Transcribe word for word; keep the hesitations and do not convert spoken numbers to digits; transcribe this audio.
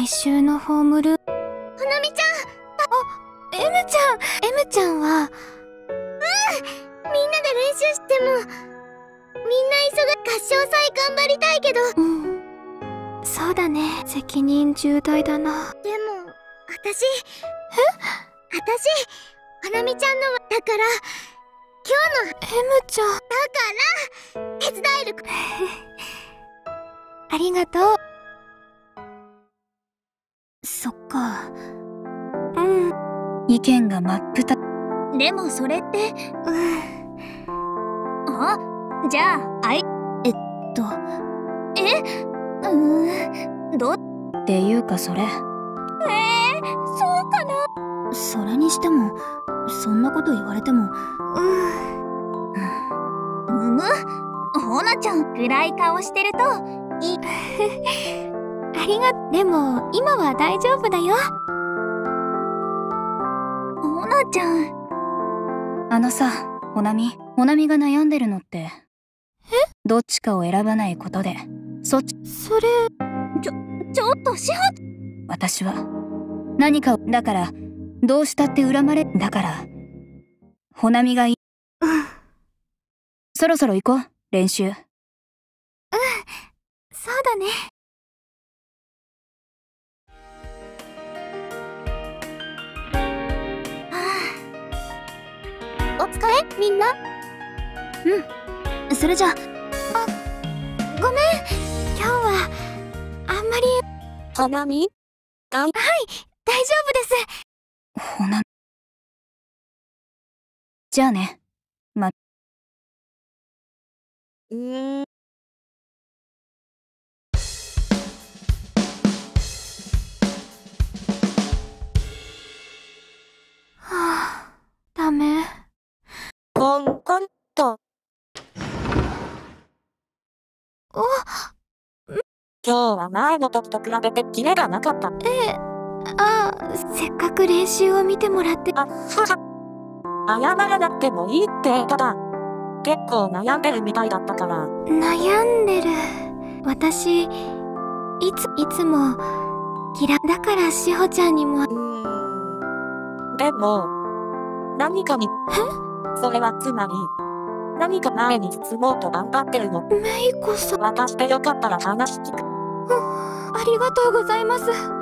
来週のホームルーム。 ほなみちゃん。 あ、エムちゃん。エムちゃんは。うん。 みんなで練習しても、みんな急が合唱祭頑張りたいけど。 うん。そうだね。責任重大だな。 でも、私。え？私、ほなみちゃんのだから、今日の。 エムちゃん。だから、手伝える。 ありがとう。そっか。うん。 意見が真っ二つ。 でもそれって。 うん。 あ、じゃあ、あい、 えっと。 え？うーん、どっていうかそれ。えー、 そうかな。 それにしても、そんなこと言われても。 うん。 むむ、ほなちゃん、暗い顔してると、いい。 ありが、でも、今は大丈夫だよ。 ほなちゃん。 あのさ、ほなみ、ほなみが悩んでるのって。え？どっちかを選ばないことで、そっち。 それ。 ちょ、ちょっとしほ。 私は、何かを、だから、どうしたって恨まれ、だから、ほなみがいい。 うん。 そろそろ行こう、練習。うん、 そうだね。 お疲れ、みんな。 うん。それじゃあ。 あ、ごめん。今日は、あんまり。 ほなみ？ はい、大丈夫です。 ほな。じゃあね。ま。 うーん。 はあ、ダメ。 コンコンと。 お、 今日は前の時と比べてキレがなかった。 ええ、ああ、せっかく練習を見てもらって。 あ、はは。謝らなくてもいいってただ、結構悩んでるみたいだったから。 悩んでる。私、いつ、いつも、嫌いだからしほちゃんにも。 うーん。でも、何かに。 え？ それはつまり、何か前に進もうと頑張ってるの。 メイコさん。 私でよかったら話聞く。 ありがとうございます。